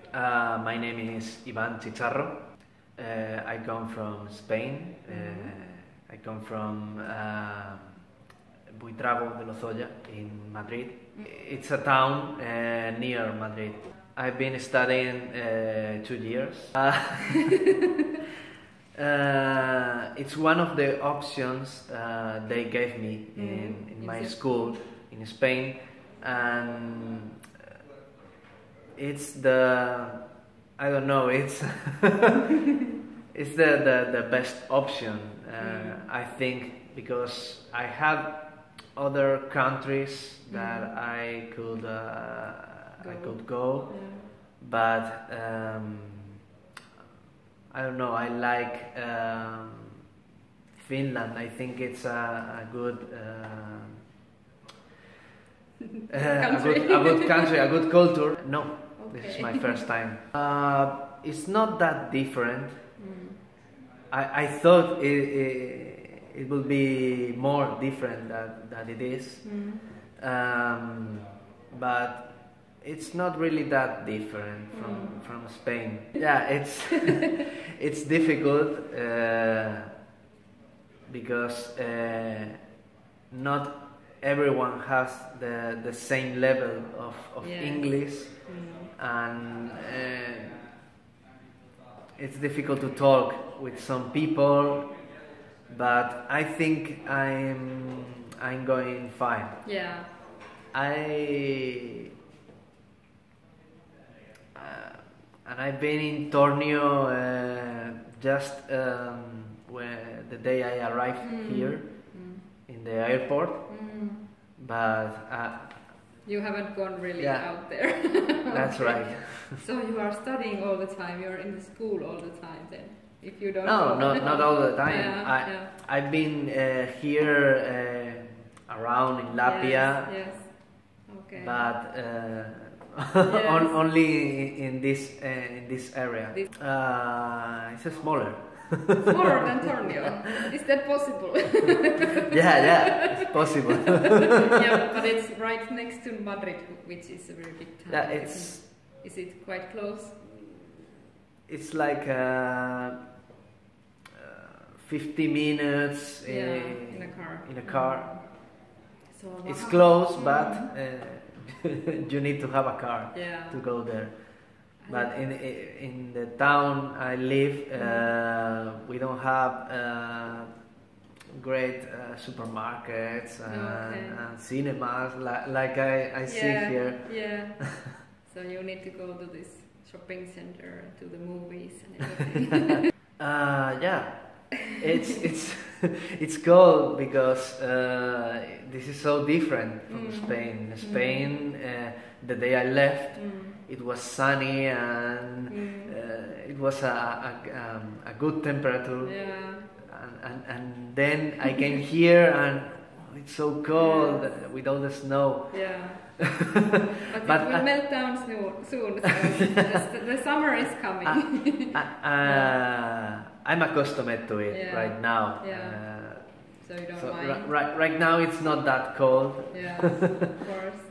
My name is Ivan Chicharro. I come from Spain. I come from Buitrago de Lozoya in Madrid. It's a town near Madrid. I've been studying 2 years. It's one of the options they gave me in my school in Spain, and it's I don't know, it's it's the best option, I think, because I have other countries that I could go, but I don't know, I like Finland. I think it's a good a good country, a good culture. No, okay. This is my first time. It's not that different. I thought it would be more different than it is, but it's not really that different from Spain. Yeah, it's it's difficult because not everyone has the same level of English, and it's difficult to talk with some people, but I think I'm going fine. Yeah. And I've been in Tornio just when the day I arrived here in the airport, but you haven't gone really out there. That's right. So you are studying all the time. You're in the school all the time then. If you don't. No, not all the time. I've been here around in Latvia. Yes. Okay. But only in this area. It's smaller. Smaller than Tornio. Is that possible? yeah, it's possible. Yeah, but it's right next to Madrid, which is a very big town. Yeah, Is it quite close? It's like 50 minutes in a car. In a car. So it's close, but you need to have a car to go there. But in the town I live, we don't have great supermarkets and cinemas like I see here. Yeah. So you need to go to this shopping center, to the movies and everything. Yeah, it's cold because this is so different from Spain. Spain, the day I left, it was sunny and it was a good temperature. Yeah. And then I came here and it's so cold with all the snow. Yeah. But it will melt down soon. So the summer is coming. I'm accustomed to it right now. Yeah. So you don't mind. Right now it's not that cold. Yeah, of course.